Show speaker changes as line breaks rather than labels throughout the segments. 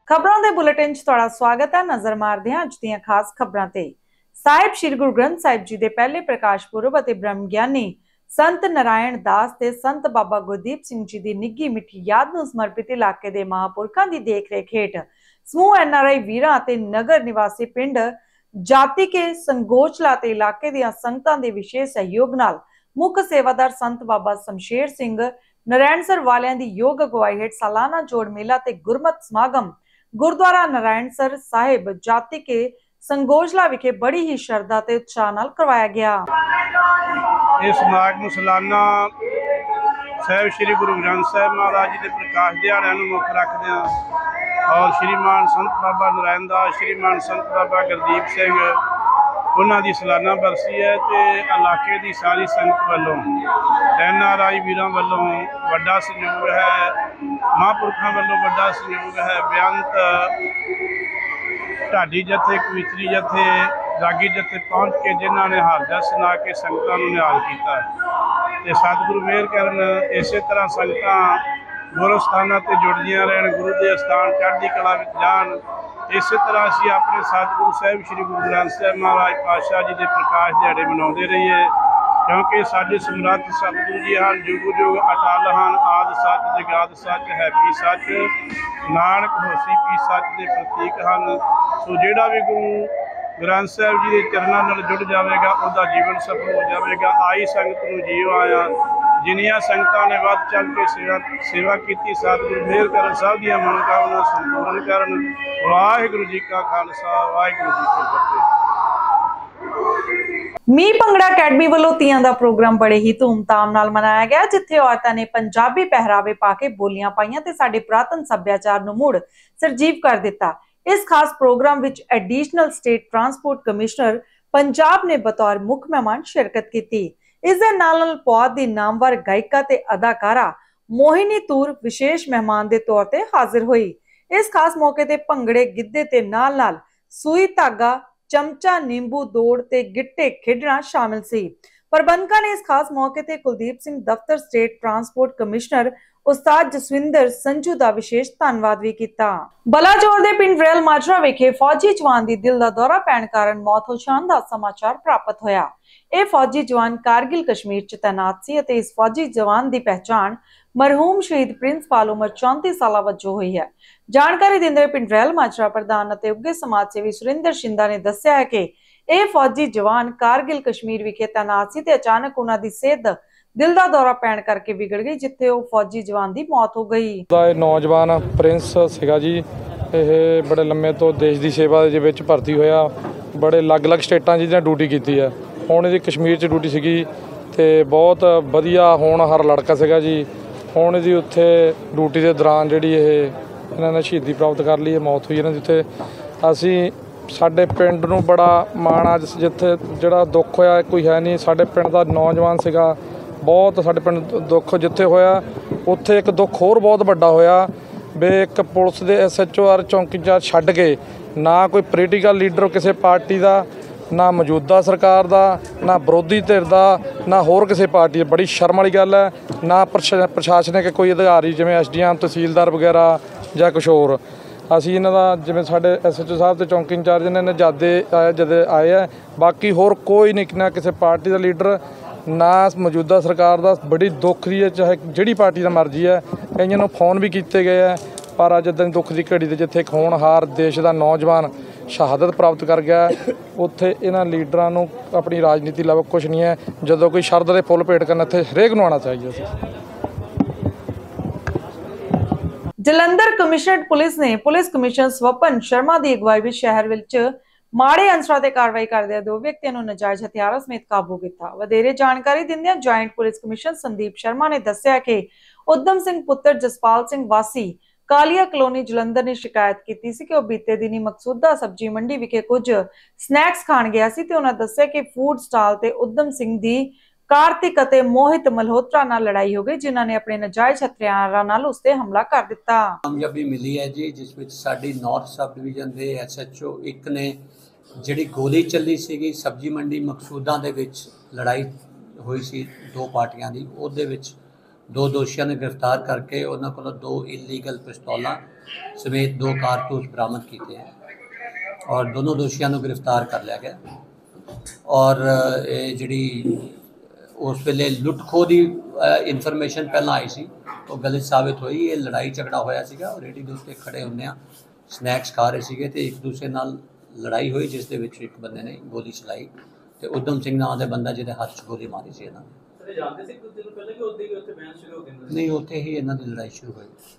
खबरों के बुलेटिन च तुहाडा स्वागत है। नजर मारदे हां अज दीआं खास खबरां ते। साहिब श्री गुरु ग्रंथ साहिब जी के पहले प्रकाश पुरब अते ब्रह्म ज्ञानी संत नारायण दास ते संत बाबा गुरदीप सिंह जी की निੱਘੀ मिठी याद नूं समर्पित इलाके के महापुरखों की देख रेख हेठ समूह NRI वीरां अते नगर निवासी पिंड जाति के संगोचला ते इलाके दीआं संगतां दे विशेष सहयोग नाल मुख सेवादार संत बाबा शमशेर सिंह नारायणसर वालियां दी योग अगवाई हेठ सालाना जोड़ मेला ते गुरमत समागम गुरुद्वारा नारायणसर साहिब जाति के संगोजला विखे बड़ी ही श्रद्धा ते उत्साह नाल करवाया गया।
इस समागम सालाना साहिब श्री गुरु ग्रंथ साहिब महाराज जी के प्रकाश दिहाड़े मुख रखदे और श्रीमान संत बाबा नारायण दास श्रीमान संत बाबा गुरदीप सिंह उन्हों की सालाना बरसी है तो इलाके की सारी संगत वालों NRI वीरों वालों वड्डा सहयोग है, महापुरखों वालों वड्डा सहयोग है। बेअंत ढाडी जथे कवित्री जथे रागी जथे पहुँच के जिन्हों ने हालत सुना के संगतों को निहाल किया तो सतगुरु मेहर करन इस तरह संगत गुरु स्थानों से जुड़दियाँ रहन, गुरु के स्थान चढ़ती कला जान। इस तरह असीं अपने सतगुरु साहिब श्री गुरु ग्रंथ साहिब महाराज पातशाह जी के प्रकाश दिहाड़े मनाते रहिए, क्योंकि साडे समर्थ सतगुरु जी हैं जुग जुग अटल हैं, आद सच जगाद सच है भी सच, नानक होसी पी सच के प्रतीक हैं। सो जिहड़ा भी गुरु ग्रंथ साहिब जी के चरणों नाल जुड़ जाएगा उसका जीवन सफल हो जाएगा। आई संगत नूं जीव आया जिन्नियां संगतां ने वध चढ़ के सेवा की सतगुरु मेहर करन सब दी मनोकामना संपूर्ण करन। वाहिगुरू जी का खालसा वाहिगुरू जी की फतेह।
मी भंगड़ा अकैडमी वालों तीयां दा प्रोग्राम बड़े ही धूमधाम नाल मनाया गया, जिथे औरतां ने पंजाबी पहरावे पा के बोलियां पाईयां ते साडे पुरातन सभ्याचार नूं मुड़ सरजीव कर दिता। इस खास प्रोग्राम विच additional state transport commissioner Punjab ने बतौर मुख मेहमान शिरकत की। इस दे नाल पौध दी नामवर गायिका ते अदाकारा मोहिनी तूर विशेष मेहमान के तौर पर हाजिर हुई। इस खास मौके ते भंगड़े गिद्धे ते नाल नाल सूई धागा चमचा नींबू दौड़ ते गिट्टे खेडना शामिल सी। प्रबंधकां ने इस खास मौके ते कुलदीप सिंह दफ्तर स्टेट ट्रांसपोर्ट कमिश्नर उस्ताद जसविंदर संजू का विशेष धन्नवाद भी किया। बलाचौर दे पिंड रेल माजरा विखे फौजी जवान दी दिल दा दौरा पैण कारण मौत हो जाण दा समाचार प्राप्त होया। यह फौजी जवान कारगिल कश्मीर च तैनात सी अते इस फौजी जवान की पहचान मरहूम शहीद प्रिंसपाल उमर 34 साल वजों हुई है। जानकारी देंदे हुए पिंड रेल माजरा प्रधान अते उगे समाज सेवी सुरिंदर शिंदा ने दस्सिया है कि यह फौजी जवान कारगिल कश्मीर विखे तैनात सी ते अचानक उन्हां दी सेहत दिल का दौरा पैण करके बिगड़ गई, जिथे वो फौजी जवान की मौत हो गई।
नौजवान प्रिंस सीगा जी, ये बड़े लम्बे तो देश की सेवा दे विच भर्ती होया, बड़े अलग-अलग स्टेटां जिहदियां ड्यूटी कीती है। हुण इहदी कश्मीर च ड्यूटी सीगी ते बहुत वधिया होनहार लड़का सीगा जी। हुण इहदी उत्थे ड्यूटी के दौरान जिहड़ी इन्हां ने शहीदी प्राप्त कर ली, मौत हुई इन्हां दी। उत्थे असीं साडे पिंड नूं बड़ा माण आ, जिथे जिहड़ा दुख होया कोई है नहीं। साडे पिंड दा नौजवान सीगा, बहुत साडे पिंड दुख जिथे होया उत्थे एक दुख होर बहुत वड्डा होया भी एक पुलिस के SHO चौंकी इंचार्ज छड्ड के ना कोई पोलीटिकल लीडर किसी पार्टी का, ना मौजूदा सरकार का, ना विरोधी धिर का, ना होर किसी पार्टी। बड़ी शर्म वाली गल है। ना प्रशासनिक कोई अधिकारी जिवें SDM तहसीलदार वगैरह या कुछ होर। असीं इन्हां दा जिवें साडे SHO साहब ते चौंकी इंचार्ज ने जद आए है, बाकी होर कोई नहीं, ना किसी पार्टी का लीडर ना मौजूदा सरकार का। बड़ी दुख की है, चाहे जिहड़ी पार्टी का मर्जी है। कईयां नूं फोन भी किए गए हैं, पर अज दिन दुख की घड़ी जिथे एक होनहार देश का नौजवान शहादत प्राप्त कर गया, उत्थे इन्हां लीडरां नूं अपनी राजनीति लव कुछ नहीं है। जदों कोई शरद दे फुल भेट करना इत्थे हरेक नूं आना चाहिए।
जलंधर कमिश्नरेट पुलिस ने पुलिस कमिश्नर स्वपन शर्मा की अगवाई में शहर विच माड़े अंसरां ते कार्रवाई करदे दो व्यक्तियों को नाजायज हथियारों समेत काबू किया। वधेरे जानकारी दिंदे joint police commissioner Sandeep Sharma ने दस्सिया कि उधम सिंह पुत्र जसपाल सिंह वासी कालिया कलोनी जलंधर ने शिकायत की सी कि वह बीते दिनी मकसूदा सब्जी मंडी विखे कुछ स्नैक्स खाण गया सी ते उन्हां दस्सिया कि फूड स्टाल ते उधम सिंह दी कार्तिक अते मोहित मल्होत्रा नाल लड़ाई हो गई, जिन्हां ने अपने नाजायज हथियारां नाल उस ते हमला कर दिता।
कामयाबी मिली है जी, जिस विच साडी नॉर्थ सब डिवीजन के SHO एक ने जिहड़ी गोली चली सीगी सब्जी मंडी मकसूदा दे विच लड़ाई हुई सी दो पार्टियां दी, उहदे विच दो दोषियों ने गिरफ्तार करके उन्होंने को दो इलीगल पिस्तौलां ਸਮੇਤ 2 कारतूस बरामद किए हैं और दोनों दोषियों को गिरफ्तार कर लिया गया। और जी उस वेले लुट खो की इन्फॉर्मेशन पहला आई सी वो गलत साबित हुई। ये लड़ाई झगड़ा होया सीगा और रेडी के उत्ते खड़े होंदे स्नैक्स खा रहे थे तो एक दूसरे नाल लड़ाई हुई जिस दे विच एक बंदे ने गोली चलाई तो उधम सिंह नाम का बंदा जिहदे हाथ 'च गोली मारी सी इन्हां नहीं उत्थे ही इन्हां दी लड़ाई शुरू हुई।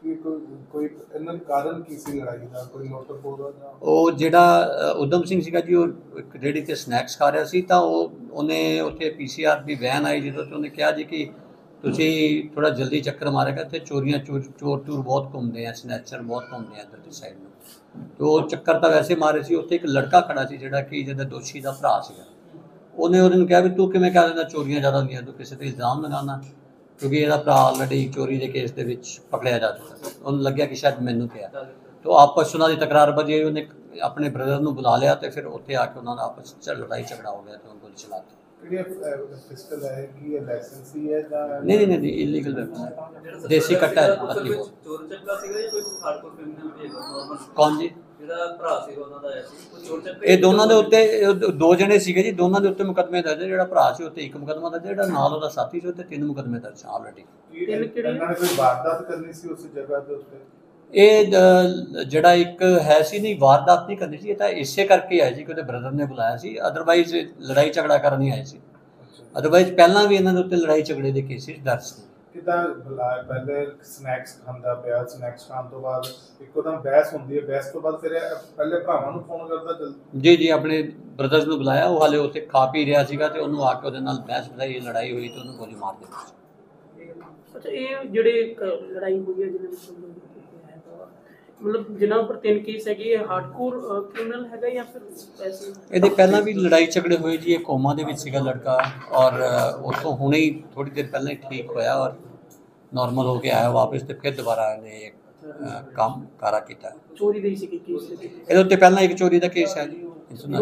ਉਹ ਜਿਹੜਾ ਉਦਮ ਸਿੰਘ ਸੀਗਾ ਜੀ ਉਹ ਇੱਕ ਰੇਹੜੀ ਤੇ ਸਨੈਕਸ ਖਾ ਰਿਹਾ ਸੀ ਤਾਂ ਉਹਨੇ ਉੱਥੇ ਪੀਸੀਆਰ ਦੀ ਵੈਨ ਆਈ ਜਦੋਂ ਤੇ ਉਹਨੇ ਕਿਹਾ ਜੀ ਕਿ ਤੁਸੀਂ ਥੋੜਾ ਜਲਦੀ ਚੱਕਰ ਮਾਰੇਗਾ ਤੇ ਚੋਰੀਆਂ ਚੋਰ ਬਹੁਤ ਘੁੰਮਦੇ ਆ ਸਨੈਚਰ ਬਹੁਤ ਘੁੰਮਦੇ ਆ ਇੱਧਰ ਦੀ ਸਾਈਡ ਨੂੰ। ਤੇ ਉਹ ਚੱਕਰ ਤਾਂ ਵੈਸੇ ਮਾਰੇ ਸੀ। ਉੱਥੇ ਇੱਕ ਲੜਕਾ ਖੜਾ ਸੀ ਜਿਹੜਾ ਕਿ ਜਿਹਦਾ ਦੋਸ਼ੀ ਦਾ ਭਰਾ ਸੀਗਾ। ਉਹਨੇ ਉਹਨੂੰ ਕਿਹਾ ਵੀ ਤੂੰ ਕਿਵੇਂ ਕਹਿ ਦਿੰਦਾ ਚੋਰੀਆਂ ਜ਼ਿਆਦਾ ਹੁੰਦੀਆਂ ਤੂੰ ਕਿਸੇ ਤੇ ਇਲਜ਼ਾਮ ਲਗਾਉਣਾ क्योंकि ਇਹਦਾ ਭਰਾ ਆਲਰੇਡੀ ਚੋਰੀ ਦੇ ਕੇਸ ਦੇ ਵਿੱਚ ਪਕੜਿਆ ਜਾ ਚੁੱਕਾ। ਉਹਨੂੰ ਲੱਗਿਆ ਕਿ ਸ਼ਾਇਦ ਮੈਨੂੰ ਕਿਹਾ तो आपस ਉਹਨਾਂ ਦੀ ਤਕਰਾਰ ਵਜੇ ਉਹਨੇ ਆਪਣੇ ਬ੍ਰਦਰ ਨੂੰ ਬੁਲਾ ਲਿਆ ਤੇ ਫਿਰ ਉੱਥੇ ਆ ਕੇ ਉਹਨਾਂ ਦਾ ਆਪਸ ਵਿੱਚ ਲੜਾਈ ਝਗੜਾ ਹੋ ਗਿਆ ਤੇ ਉਹਨਾਂ ਗੋਲੀ ਚਲਾ ਦਿੱਤੀ।
पिस्टल है कि ये लाइसेंसी है या
नहीं इलीगल वेपन देसी कट्टा है असली वो
चोर चक्का ਸੀਗਾ ਜਾਂ ਕੋਈ ਹਾਰਡਕੋਰ ਕ੍ਰਿਮੀਨਲ ਵੀ ਹੈਗਾ ਨਾਰਮਲ
कौन जी
ਜਿਹੜਾ ਭਰਾ ਸੀਗਾ ਉਹਨਾਂ ਦਾ ਆਇਆ ਸੀ ਕੋਈ ਚੋਰ ਚੱਕਾ
ਇਹ ਦੋਨਾਂ ਦੇ ਉੱਤੇ 2 ਜਣੇ ਸੀਗੇ ਜੀ। ਦੋਨਾਂ ਦੇ ਉੱਤੇ ਮੁਕੱਦਮੇ ਦਰਜ। ਜਿਹੜਾ ਭਰਾ ਸੀ ਉੱਤੇ 1 ਮੁਕੱਦਮਾ ਦਰਜ, ਜਿਹੜਾ ਨਾਲ ਉਹਦਾ ਸਾਥੀ ਸੀ ਉੱਤੇ 3 ਮੁਕੱਦਮੇ ਦਰਜ ਆਲਰੇਡੀ।
ਇਹਨਾਂ ਨੇ ਕੋਈ ਵਾਰਦਾਤ ਕਰਨੀ ਸੀ ਉਸ ਜਗ੍ਹਾ ਦੇ ਉੱਤੇ?
ਇਹ ਜਿਹੜਾ ਇੱਕ ਹੈ ਸੀ ਨਹੀਂ ਵਾਰਦਾਤ ਨਹੀਂ ਕਰਨੀ ਸੀ। ਇਹ ਤਾਂ ਇਸੇ ਕਰਕੇ ਆਇਆ ਸੀ ਕਿ ਉਹਦੇ ਬ੍ਰਦਰ ਨੇ ਬੁਲਾਇਆ ਸੀ। ਅਦਰਵਾਈਜ਼ ਲੜਾਈ ਝਗੜਾ ਕਰਨ ਨਹੀਂ ਆਏ ਸੀ। ਅਦਰਵਾਈਜ਼ ਪਹਿਲਾਂ ਵੀ ਇਹਨਾਂ ਦੇ ਉੱਤੇ ਲੜਾਈ ਝਗੜੇ ਦੇ ਕੇਸਿਸ ਦਰਜ ਸੀ।
ਕਿਦਾਂ ਬੁਲਾਇਆ? ਪਹਿਲੇ ਸਨੈਕਸ ਖਾਂਦਾ ਪਿਆ, ਸਨੈਕਸ ਖਾਣ ਤੋਂ ਬਾਅਦ ਇੱਕੋਦਮ ਬਹਿਸ ਹੁੰਦੀ ਹੈ। ਬਹਿਸ ਤੋਂ ਬਾਅਦ ਫਿਰ ਪਹਿਲੇ ਭਰਾਵਾਂ ਨੂੰ ਫੋਨ ਕਰਦਾ ਜੀ
ਆਪਣੇ ਬ੍ਰਦਰਸ ਨੂੰ ਬੁਲਾਇਆ। ਉਹ ਹਾਲੇ ਉੱਥੇ ਖਾ ਪੀ ਰਿਹਾ ਸੀਗਾ ਤੇ ਉਹਨੂੰ ਆ ਕੇ ਉਹਦੇ ਨਾਲ ਬਹਿਸ ਬਦਾਈ ਲੜਾਈ ਹੋਈ ਤੇ ਉਹਨੂੰ ਗੋਲੀ ਮਾਰ ਦਿੱਤੀ।
ਅੱਛਾ, ਇਹ ਜਿਹੜੇ ਲੜਾਈ ਹੋਈ ਹੈ ਜਿਹਦੇ ਵਿੱਚ ਮਤਲਬ ਜਿਨ੍ਹਾਂ ਉੱਪਰ 3 ਕੇਸ ਹੈਗੇ ਇਹ ਹਾਰਡਕੋਰ ਕ੍ਰਿਮੀਨਲ ਹੈਗਾ ਜਾਂ ਫਿਰ ਐਸੇ?
ਇਹਦੇ ਪਹਿਲਾਂ ਵੀ ਲੜਾਈ ਝਗੜੇ ਹੋਏ ਜੀ। ਇਹ ਕੋਮਾ ਦੇ ਵਿੱਚ ਸੀਗਾ ਲੜਕਾ ਔਰ ਉੱਥੋਂ ਹੁਣੇ ਹੀ ਥੋੜੀ ਦੇਰ ਪਹਿਲਾਂ ਹੀ ਠੀਕ ਹੋਇਆ ਔਰ ਨਾਰਮਲ ਹੋ ਕੇ ਆਇਆ ਵਾਪਸ ਤੇ ਫਿਰ ਦੁਬਾਰਾ ਇਹਨੇ ਕੰਮ ਕਾਰਾ ਕੀਤਾ।
ਚੋਰੀ ਦੇ ਸੀ ਕੇਸ
ਇਹਦੇ ਉੱਤੇ ਪਹਿਲਾਂ ਇੱਕ ਚੋਰੀ ਦਾ ਕੇਸ ਹੈ ਜੀ।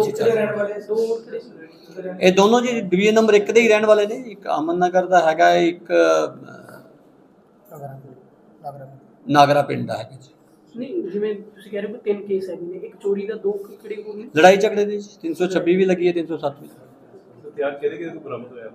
ਇਹ ਦੋਨੋਂ ਜੀ ਡਿਵੀਜ਼ਨ ਨੰਬਰ 1 ਦੇ ਹੀ ਰਹਿਣ ਵਾਲੇ ਨੇ। ਇੱਕ ਅਮਨ ਨਗਰ ਦਾ ਹੈਗਾ, ਇੱਕ ਨਾਗਰਾ ਪਿੰਡ ਦਾ ਹੈਗਾ ਜੀ।
ਨਹੀਂ ਜਿਵੇਂ ਤੁਸੀਂ ਕਹਿ ਰਹੇ ਹੋ 3 ਕੇਸ ਹੈਗੇ ਨੇ, ਇੱਕ ਚੋਰੀ ਦਾ 2 ਕਿਹੜੇ ਹੋਰ ਨੇ?
ਲੜਾਈ ਝਗੜੇ ਦੇ 326 ਵੀ ਲੱਗੀ ਹੈ 307 ਵੀ।
ਕਿਹਦੇ ਬਰਾਮਦ ਹੋਇਆ?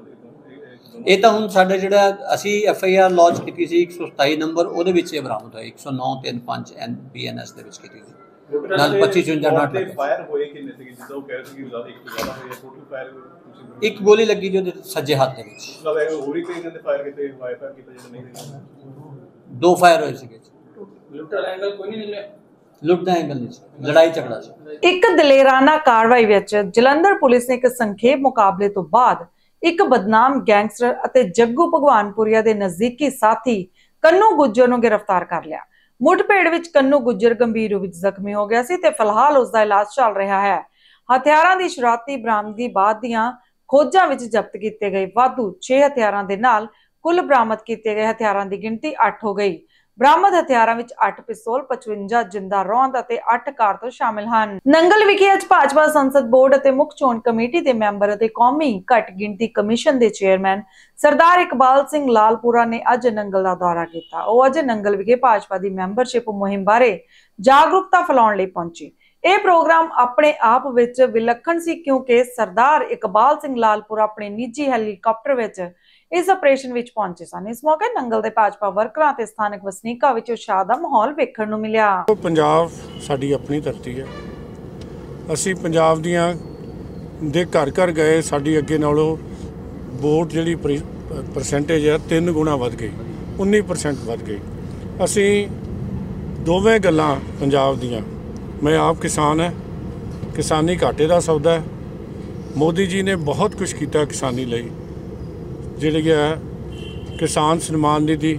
ਇਹ ਤਾਂ ਹੁਣ ਸਾਡੇ ਜਿਹੜਾ ਅਸੀਂ FIR ਲੌਂਚ ਕੀਤੀ ਸੀ 127 ਨੰਬਰ ਉਹਦੇ ਵਿੱਚ ਇਹ ਬਰਾਮਦ ਹੋਇਆ। 109-35 NBNS ਦੇ ਵਿੱਚ ਕੀਤੀ ਸੀ ਨਾਲ 25-54 ਨਾਟ ਲੱਗੇ।
ਫਾਇਰ ਹੋਏ ਕਿੰਨੇ ਸੀ ਜਿੱਦਾਂ ਉਹ ਕਹਿ ਰਹੇ ਸੀ ਕਿ ਜ਼ਿਆਦਾ ਇੱਕ ਜ਼ਿਆਦਾ ਹੋਇਆ? ਟੋਟਲ ਫਾਇਰ
ਇੱਕ ਗੋਲੀ ਲੱਗੀ ਜੋ ਸੱਜੇ ਹੱਥ ਦੇ ਵਿੱਚ।
ਮਤਲਬ ਹੋਰ ਹੀ ਕਈ ਨੇ ਫਾਇਰ ਕੀਤੇ, ਵਾਈਫਾਈ ਕੀਤਾ ਜਿਹੜਾ ਨਹੀਂ?
2 ਫਾਇਰ ਹੋਏ ਸੀਗੇ।
ਲੁੱਟ ਦਾ ਐਂਗਲ ਕੋਈ ਨਹੀਂ ਨਿਕਲਿਆ?
ਲੁੱਟ ਦਾ ਐਂਗਲ ਨਹੀਂ ਸੀ, ਲੜਾਈ ਝਗੜਾ ਸੀ।
ਇੱਕ ਦਲੇਰਾਨਾ ਕਾਰਵਾਈ ਵਿੱਚ ਜਲੰਧਰ ਪੁਲਿਸ ਨੇ ਇੱਕ ਸੰਖੇਪ ਮੁਕਾਬਲੇ ਤੋਂ ਬਾਅਦ ਇੱਕ ਬਦਨਾਮ ਗੈਂਗਸਟਰ ਅਤੇ ਜੱਗੂ ਭਗਵਾਨਪੁਰੀਆ ਦੇ ਨਜ਼ਦੀਕੀ ਸਾਥੀ ਕੰਨੂ ਗੁੱਜਰ ਨੂੰ ਗ੍ਰਿਫਤਾਰ ਕਰ ਲਿਆ। ਮੁੱਠਭੇੜ ਵਿੱਚ ਕੰਨੂ ਗੁੱਜਰ ਗੰਭੀਰ ਰੂਪ ਵਿੱਚ ਜ਼ਖਮੀ ਹੋ ਗਿਆ ਸੀ ਤੇ ਫਿਲਹਾਲ ਉਸ ਦਾ ਇਲਾਜ ਚੱਲ ਰਿਹਾ ਹੈ। ਹਥਿਆਰਾਂ ਦੀ ਸ਼ੁਰੂਆਤੀ ਬਰਾਮਦਗੀ ਬਾਅਦ ਦੀਆਂ ਖੋਜਾਂ ਵਿੱਚ ਜ਼ਬਤ ਕੀਤੇ ਗਏ ਵਾਧੂ 6 ਹਥਿਆਰਾਂ ਦੇ ਨਾਲ ਕੁੱਲ ਬਰਾਮਦ ਕੀਤੇ ਗਏ ਹਥਿਆਰਾਂ ਦੀ ਗਿਣਤੀ 8 ਹੋ ਗਈ। ਬਰਾਮਦ ਹਥਿਆਰਾਂ ਵਿੱਚ 8 ਪਿਸਤੌਲ, 55 ਜਿੰਦਾ ਰੌਂਦ ਅਤੇ 8 ਕਾਰਤੂਸ ਸ਼ਾਮਿਲ ਹਨ। ਨੰਗਲ ਵਿਖੇ ਅੱਜ ਭਾਜਪਾ ਸੰਸਦ ਬੋਰਡ ਅਤੇ ਮੁੱਖ ਚੋਣ ਕਮੇਟੀ ਦੇ ਮੈਂਬਰ ਅਤੇ ਕੌਮੀ ਘੱਟ ਗਿਣਤੀ ਕਮਿਸ਼ਨ ਦੇ ਚੇਅਰਮੈਨ ਸਰਦਾਰ ਇਕਬਾਲ ਸਿੰਘ ਲਾਲਪੁਰਾ ਨੇ ਅੱਜ ਨੰਗਲ ਦਾ ਦੌਰਾ ਕੀਤਾ। ਉਹ ਅੱਜ ਨੰਗਲ ਵਿਖੇ ਭਾਜਪਾ ਦੀ ਮੈਂਬਰਸ਼ਿਪ ਮੁਹਿੰਮ ਬਾਰੇ ਜਾਗਰੂਕਤਾ ਫੈਲਾਉਣ ਲਈ ਪਹੁੰਚੇ। ਇਹ ਪ੍ਰੋਗਰਾਮ ਆਪਣੇ ਆਪ ਵਿੱਚ ਵਿਲੱਖਣ ਸੀ ਕਿਉਂਕਿ ਸਰਦਾਰ ਇਕਬਾਲ ਸਿੰਘ ਲਾਲਪੁਰਾ ਆਪਣੇ ਨਿੱਜੀ ਹੈਲੀਕਾਪਟਰ ਵਿੱਚ ਇਸ ਆਪਰੇਸ਼ਨ ਵਿੱਚ ਪਹੁੰਚੇ ਸਨ। ਇਸ ਮੌਕੇ ਨੰਗਲ ਦੇ ਭਾਜਪਾ ਵਰਕਰਾਂ ਤੇ ਸਥਾਨਕ ਵਸਨੀਕਾਂ ਵਿੱਚ ਉਤਸ਼ਾਹ ਦਾ ਮਾਹੌਲ ਵੇਖਣ ਨੂੰ ਮਿਲਿਆ।
ਪੰਜਾਬ ਸਾਡੀ ਆਪਣੀ ਧਰਤੀ ਹੈ। ਅਸੀਂ ਪੰਜਾਬ ਦੀਆਂ ਦੇ ਘਰ ਘਰ ਗਏ। ਸਾਡੀ ਅੱਗੇ ਨਾਲੋਂ ਵੋਟ ਜਿਹੜੀ ਪਰਸੈਂਟੇਜ ਹੈ 3 ਗੁਣਾ ਵੱਧ ਗਈ, 19% ਵੱਧ ਗਈ। ਅਸੀਂ ਦੋਵੇਂ ਗੱਲਾਂ ਪੰਜਾਬ ਦੀਆਂ, ਮੈਂ ਆਪ ਕਿਸਾਨ ਹੈ, ਕਿਸਾਨੀ ਘਾਟੇ ਦਾ ਸੌਦਾ ਹੈ। ਮੋਦੀ ਜੀ ਨੇ ਬਹੁਤ ਕੁਝ ਕੀਤਾ ਕਿਸਾਨੀ ਲਈ, ਜਿਹੜੀ ਹੈ ਕਿਸਾਨ ਸਨਮਾਨ ਨਿਧੀ,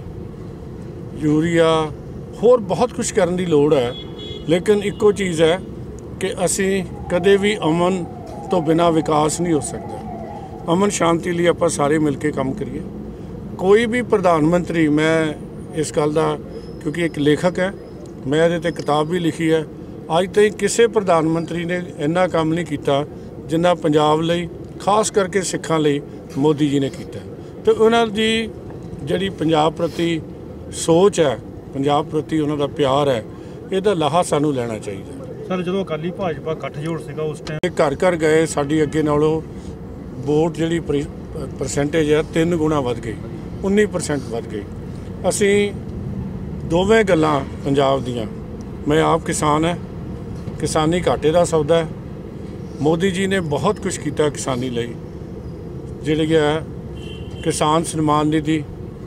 ਯੂਰੀਆ, ਹੋਰ ਬਹੁਤ ਕੁਝ ਕਰਨ ਦੀ ਲੋੜ ਹੈ। ਲੇਕਿਨ ਇੱਕੋ ਚੀਜ਼ ਹੈ ਕਿ ਅਸੀਂ ਕਦੇ ਵੀ ਅਮਨ ਤੋਂ ਬਿਨਾਂ ਵਿਕਾਸ ਨਹੀਂ ਹੋ ਸਕਦਾ। ਅਮਨ ਸ਼ਾਂਤੀ ਲਈ ਆਪਾਂ ਸਾਰੇ ਮਿਲ ਕੇ ਕੰਮ ਕਰੀਏ। ਕੋਈ ਵੀ ਪ੍ਰਧਾਨ ਮੰਤਰੀ, ਮੈਂ ਇਸ ਗੱਲ ਦਾ ਕਿਉਂਕਿ ਇੱਕ ਲੇਖਕ ਹੈ, ਮੈਂ ਇਹਦੇ 'ਤੇ ਕਿਤਾਬ ਵੀ ਲਿਖੀ ਹੈ, ਅੱਜ ਤਾਈਂ ਕਿਸੇ ਪ੍ਰਧਾਨ ਮੰਤਰੀ ਨੇ ਇੰਨਾ ਕੰਮ ਨਹੀਂ ਕੀਤਾ ਜਿੰਨਾ ਪੰਜਾਬ ਲਈ, ਖਾਸ ਕਰਕੇ ਸਿੱਖਾਂ ਲਈ ਮੋਦੀ ਜੀ ਨੇ ਕੀਤਾ। ਤੇ ਉਹਨਾਂ ਦੀ ਜਿਹੜੀ ਪੰਜਾਬ ਪ੍ਰਤੀ ਸੋਚ ਹੈ, ਪੰਜਾਬ ਪ੍ਰਤੀ ਉਹਨਾਂ ਦਾ ਪਿਆਰ ਹੈ, ਇਹਦਾ ਲਾਹਾ ਸਾਨੂੰ ਲੈਣਾ ਚਾਹੀਦਾ।
ਸਰ ਜਦੋਂ ਅਕਾਲੀ ਭਾਜਪਾ ਗੱਠਜੋੜ ਸੀਗਾ ਉਸ ਟਾਈਮ
ਘਰ ਘਰ ਗਏ, ਸਾਡੀ ਅੱਗੇ ਨਾਲੋਂ ਵੋਟ ਜਿਹੜੀ ਪਰਸੈਂਟੇਜ ਹੈ 3 ਗੁਣਾ ਵੱਧ ਗਈ, 19% ਵੱਧ ਗਈ। ਅਸੀਂ ਦੋਵੇਂ ਗੱਲਾਂ ਪੰਜਾਬ ਦੀਆਂ, ਮੈਂ ਆਪ ਕਿਸਾਨ ਹੈ, ਕਿਸਾਨੀ ਘਾਟੇ ਦਾ ਸੌਦਾ ਹੈ। ਮੋਦੀ ਜੀ ਨੇ ਬਹੁਤ ਕੁਝ ਕੀਤਾ ਕਿਸਾਨੀ ਲਈ, ਜਿਹੜੀ ਹੈ ਕਿਸਾਨ ਸਨਮਾਨ ਨਿਧੀ,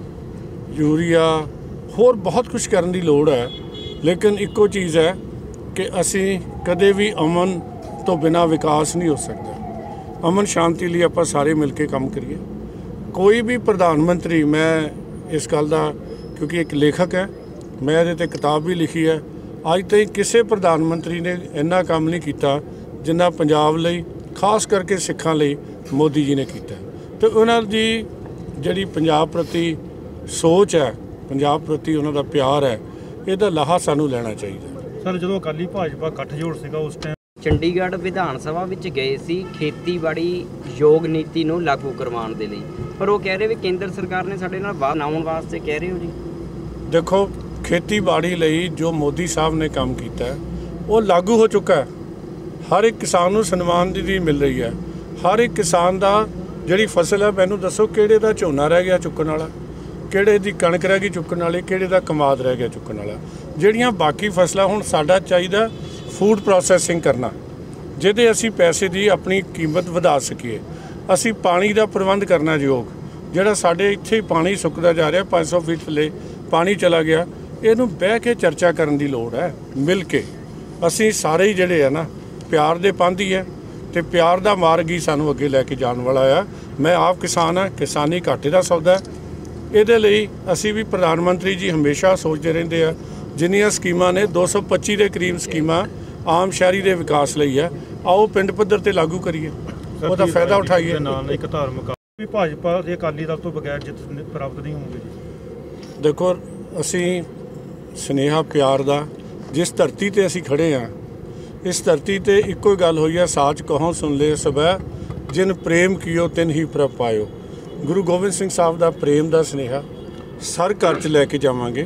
ਯੂਰੀਆ, ਹੋਰ ਬਹੁਤ ਕੁਝ ਕਰਨ ਦੀ ਲੋੜ ਹੈ। ਲੇਕਿਨ ਇੱਕੋ ਚੀਜ਼ ਹੈ ਕਿ ਅਸੀਂ ਕਦੇ ਵੀ ਅਮਨ ਤੋਂ ਬਿਨਾਂ ਵਿਕਾਸ ਨਹੀਂ ਹੋ ਸਕਦਾ। ਅਮਨ ਸ਼ਾਂਤੀ ਲਈ ਆਪਾਂ ਸਾਰੇ ਮਿਲ ਕੇ ਕੰਮ ਕਰੀਏ। ਕੋਈ ਵੀ ਪ੍ਰਧਾਨ ਮੰਤਰੀ, ਮੈਂ ਇਸ ਗੱਲ ਦਾ ਕਿਉਂਕਿ ਇੱਕ ਲੇਖਕ ਹੈ, ਮੈਂ ਇਹਦੇ 'ਤੇ ਕਿਤਾਬ ਵੀ ਲਿਖੀ ਹੈ, ਅੱਜ ਤਾਈਂ ਕਿਸੇ ਪ੍ਰਧਾਨ ਮੰਤਰੀ ਨੇ ਇੰਨਾ ਕੰਮ ਨਹੀਂ ਕੀਤਾ ਜਿੰਨਾ ਪੰਜਾਬ ਲਈ, ਖਾਸ ਕਰਕੇ ਸਿੱਖਾਂ ਲਈ ਮੋਦੀ ਜੀ ਨੇ ਕੀਤਾ। ਤੇ ਉਹਨਾਂ ਦੀ ਜਿਹੜੀ ਪੰਜਾਬ ਪ੍ਰਤੀ ਸੋਚ ਹੈ, ਪੰਜਾਬ ਪ੍ਰਤੀ ਉਹਨਾਂ ਦਾ ਪਿਆਰ ਹੈ, ਇਹਦਾ ਲਾਹਾ ਸਾਨੂੰ ਲੈਣਾ ਚਾਹੀਦਾ।
ਸਰ ਜਦੋਂ ਅਕਾਲੀ ਭਾਜਪਾ ਗੱਠਜੋੜ ਸੀਗਾ ਉਸ ਟਾਈਮ
ਚੰਡੀਗੜ੍ਹ ਵਿਧਾਨ ਸਭਾ ਵਿੱਚ ਗਏ ਸੀ ਖੇਤੀਬਾੜੀ ਯੋਗ ਨੀਤੀ ਨੂੰ ਲਾਗੂ ਕਰਵਾਉਣ ਦੇ ਲਈ, ਪਰ ਉਹ ਕਹਿ ਰਹੇ ਵੀ ਕੇਂਦਰ ਸਰਕਾਰ ਨੇ ਸਾਡੇ ਨਾਲ ਬਣਾਉਣ ਵਾਸਤੇ ਕਹਿ ਰਹੇ ਹੋ ਜੀ।
ਦੇਖੋ, ਖੇਤੀਬਾੜੀ ਲਈ ਜੋ ਮੋਦੀ ਸਾਹਿਬ ਨੇ ਕੰਮ ਕੀਤਾ ਉਹ ਲਾਗੂ ਹੋ ਚੁੱਕਾ ਹੈ। ਹਰ ਇੱਕ ਕਿਸਾਨ ਨੂੰ ਸਨਮਾਨ ਨਿਧੀ ਮਿਲ ਰਹੀ ਹੈ। ਹਰ ਇੱਕ ਕਿਸਾਨ ਦਾ ਜਿਹੜੀ ਫਸਲ ਹੈ, ਮੈਨੂੰ ਦੱਸੋ ਕਿਹੜੇ ਦਾ ਝੋਨਾ ਰਹਿ ਗਿਆ ਚੁੱਕਣ ਵਾਲਾ, ਕਿਹੜੇ ਦੀ ਕਣਕ ਰਹਿ ਗਈ ਚੁੱਕਣ ਵਾਲੇ, ਕਿਹੜੇ ਦਾ ਕਮਾਦ ਰਹਿ ਗਿਆ ਚੁੱਕਣ ਵਾਲਾ। ਜਿਹੜੀਆਂ ਬਾਕੀ ਫਸਲਾਂ, ਹੁਣ ਸਾਡਾ ਚਾਹੀਦਾ ਫੂਡ ਪ੍ਰੋਸੈਸਿੰਗ ਕਰਨਾ, ਜਿਹਦੇ ਅਸੀਂ ਪੈਸੇ ਦੀ ਆਪਣੀ ਕੀਮਤ ਵਧਾ ਸਕੀਏ। ਅਸੀਂ ਪਾਣੀ ਦਾ ਪ੍ਰਬੰਧ ਕਰਨਾ ਯੋਗ, ਜਿਹੜਾ ਸਾਡੇ ਇੱਥੇ ਪਾਣੀ ਸੁੱਕਦਾ ਜਾ ਰਿਹਾ, 500 ਫੀਟ ਥੱਲੇ ਪਾਣੀ ਚਲਾ ਗਿਆ, ਇਹਨੂੰ ਬਹਿ ਕੇ ਚਰਚਾ ਕਰਨ ਦੀ ਲੋੜ ਹੈ। ਮਿਲ ਕੇ ਅਸੀਂ ਸਾਰੇ ਹੀ ਜਿਹੜੇ ਆ ਨਾ, ਪਿਆਰ ਦੇ ਪੰਧ ਹੀ ਹੈ, ਤੇ ਪਿਆਰ ਦਾ ਮਾਰਗ ਹੀ ਸਾਨੂੰ ਅੱਗੇ ਲੈ ਕੇ ਜਾਣ ਵਾਲਾ ਆ। ਮੈਂ ਆਪ ਕਿਸਾਨ ਹਾਂ, ਕਿਸਾਨੀ ਘਾਟੇ ਦਾ ਸੌਦਾ। ਇਹਦੇ ਲਈ ਅਸੀਂ ਵੀ ਪ੍ਰਧਾਨ ਮੰਤਰੀ ਜੀ ਹਮੇਸ਼ਾ ਸੋਚਦੇ ਰਹਿੰਦੇ ਆ, ਜਿੰਨੀਆਂ ਸਕੀਮਾਂ ਨੇ 225 ਦੇ ਕਰੀਬ ਸਕੀਮਾਂ ਆਮ ਸ਼ਹਿਰੀ ਦੇ ਵਿਕਾਸ ਲਈ ਹੈ, ਆਓ ਪਿੰਡ ਪੱਧਰ ਤੇ ਲਾਗੂ ਕਰੀਏ, ਉਹਦਾ ਫਾਇਦਾ ਉਠਾਈਏ।
ਨਾਲ ਇੱਕ ਧਾਰਮਿਕ ਵੀ ਭਾਜਪਾ ਦੇ ਅਕਾਲੀ ਦਲ ਤੋਂ ਬਗੈਰ ਜਿੱਤ ਪ੍ਰਾਪਤ ਨਹੀਂ ਹੋਊਗੀ ਜੀ।
ਦੇਖੋ, ਅਸੀਂ ਸੁਨੇਹਾ ਪਿਆਰ ਦਾ, ਜਿਸ ਧਰਤੀ ਤੇ ਅਸੀਂ ਖੜੇ ਹਾਂ, ਇਸ ਧਰਤੀ ਤੇ ਇੱਕੋ ਹੀ ਗੱਲ ਹੋਈ ਹੈ, ਸਾਚ ਕਹੋ ਸੁਣ ਲੈ ਸਭੈ, ਜਿਨ ਪ੍ਰੇਮ ਕੀਓ ਤਿਨ ਹੀ ਪ੍ਰਭ ਪਾਇਓ। ਗੁਰੂ ਗੋਬਿੰਦ ਸਿੰਘ ਸਾਹਿਬ ਦਾ ਪ੍ਰੇਮ ਦਾ ਸੁਨੇਹਾ ਹਰ ਘਰ 'ਚ ਲੈ ਕੇ ਜਾਵਾਂਗੇ।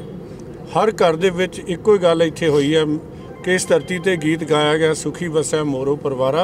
ਹਰ ਘਰ ਦੇ ਵਿੱਚ ਇੱਕੋ ਹੀ ਗੱਲ ਇੱਥੇ ਹੋਈ ਹੈ ਕਿ ਇਸ ਧਰਤੀ ਤੇ ਗੀਤ ਗਾਇਆ ਗਿਆ, ਸੁਖੀ ਵਸੈ ਮੋਰੋ ਪਰਿਵਾਰਾ,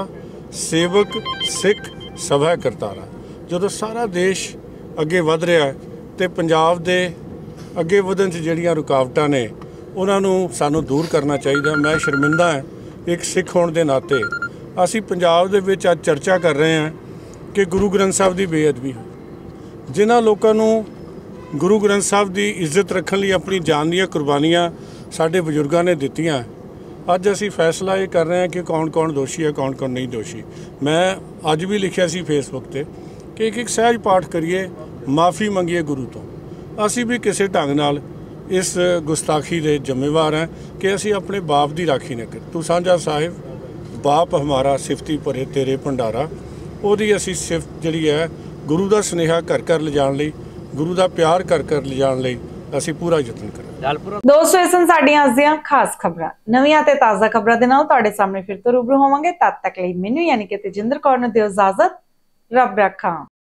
ਸੇਵਕ ਸਿੱਖ ਸਭੈ ਕਰਤਾਰਾ। ਜਦੋਂ ਸਾਰਾ ਦੇਸ਼ ਅੱਗੇ ਵਧ ਰਿਹਾ ਤੇ ਪੰਜਾਬ ਦੇ ਅੱਗੇ ਵਧਣ 'ਚ ਜਿਹੜੀਆਂ ਰੁਕਾਵਟਾਂ ਨੇ, ਉਹਨਾਂ ਨੂੰ ਸਾਨੂੰ ਦੂਰ ਕਰਨਾ ਚਾਹੀਦਾ। ਮੈਂ ਸ਼ਰਮਿੰਦਾ ਹਾਂ ਇੱਕ ਸਿੱਖ ਹੋਣ ਦੇ ਨਾਤੇ, ਅਸੀਂ ਪੰਜਾਬ ਦੇ ਵਿੱਚ ਅੱਜ ਚਰਚਾ ਕਰ ਰਹੇ ਹਾਂ ਕਿ ਗੁਰੂ ਗ੍ਰੰਥ ਸਾਹਿਬ ਦੀ ਬੇਅਦਬੀ ਹੋਈ। ਜਿਨ੍ਹਾਂ ਲੋਕਾਂ ਨੂੰ ਗੁਰੂ ਗ੍ਰੰਥ ਸਾਹਿਬ ਦੀ ਇੱਜ਼ਤ ਰੱਖਣ ਲਈ ਆਪਣੀ ਜਾਨ ਦੀਆਂ ਕੁਰਬਾਨੀਆਂ ਸਾਡੇ ਬਜ਼ੁਰਗਾਂ ਨੇ ਦਿੱਤੀਆਂ, ਅੱਜ ਅਸੀਂ ਫੈਸਲਾ ਇਹ ਕਰ ਰਹੇ ਹਾਂ ਕਿ ਕੌਣ ਕੌਣ ਦੋਸ਼ੀ ਹੈ, ਕੌਣ ਕੌਣ ਨਹੀਂ ਦੋਸ਼ੀ। ਮੈਂ ਅੱਜ ਵੀ ਲਿਖਿਆ ਸੀ ਫੇਸਬੁੱਕ ਤੇ ਕਿ ਇੱਕ ਸਹਿਜ ਪਾਠ ਕਰੀਏ, ਮਾਫੀ ਮੰਗੀਏ ਗੁਰੂ ਤੋਂ। ਅਸੀਂ ਵੀ ਕਿਸੇ ਢੰਗ ਨਾਲ ਇਸ ਗੁਸਤਾਖੀ ਦੇ ਜ਼ਿੰਮੇਵਾਰ ਹਾਂ ਕਿ ਅਸੀਂ ਆਪਣੇ ਬਾਪ ਦੀ ਰਾਖੀ ਨਾ ਕਰੀਏ। ਤੂੰ ਸਾਂਝਾ ਸਾਹਿਬ ਬਾਪ ਹਮਾਰਾ ਸਿਫਤੀ ਭਰੇ ਤੇਰੇ ਭੰਡਾਰਾ, ਉਹਦੀ ਅਸੀਂ ਸਿਫਤ ਜਿਹੜੀ ਹੈ, ਗੁਰੂ ਦਾ ਸੁਨੇਹਾ ਘਰ ਘਰ ਲਿਜਾਣ ਲਈ, ਗੁਰੂ ਦਾ ਪਿਆਰ ਘਰ ਘਰ ਲਿਜਾਣ ਲਈ ਅਸੀਂ ਪੂਰਾ ਯਤਨ ਕਰਾਂਗੇ।
ਦੋਸਤੋ, ਇਹ ਸਨ ਸਾਡੀਆਂ ਅੱਜ ਦੀਆਂ ਖਾਸ ਖਬਰਾਂ। ਨਵੀਆਂ ਤੇ ਤਾਜ਼ਾ ਖਬਰਾਂ ਦੇ ਨਾਲ ਤੁਹਾਡੇ ਸਾਹਮਣੇ ਫਿਰ ਤੋਂ ਰੂਬਰੂ ਹੋਵਾਂਗੇ। ਤਦ ਤੱਕ ਲਈ ਮੈਨੂੰ ਯਾਨੀ ਕਿ ਤੇਜਿੰਦਰ ਕੌਰ ਨੂੰ ਦਿਓ ਇਜਾਜ਼ਤ। ਰੱਬ ਰੱਖਾ।